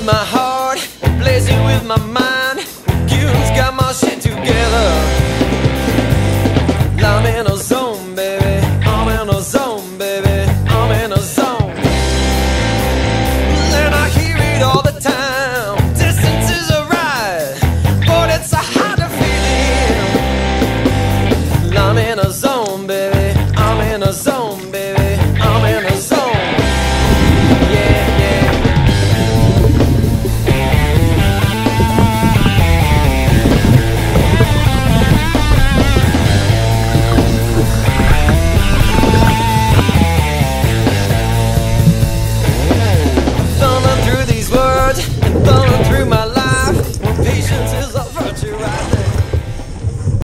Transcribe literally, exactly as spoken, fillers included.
my heart, blazing with my mind. Goons got my shit together. I'm in a zone, baby. I'm in a zone, baby. I'm in a zone. And I hear it all the time. Distance is a ride, but it's a harder feeling. I'm in a zone, baby. I'm in a zone, baby. I'm in a zone. Yeah, yeah. Thumbing through these words and thumbing through my life. Patience is a virtue.